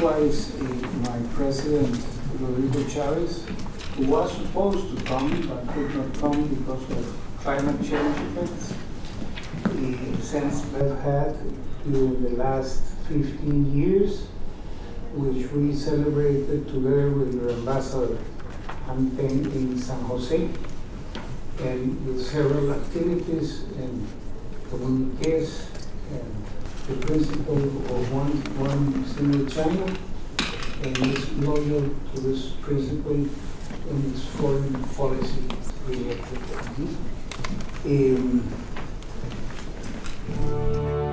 likewise, my president, Rodrigo Chavez, who was supposed to come but could not come because of climate change effects. Since we've had during the last 15 years, which we celebrated together with your ambassador Anten in San Jose, and with several activities and communiques and the principle of one single China, and is loyal to this principle in its foreign policy related.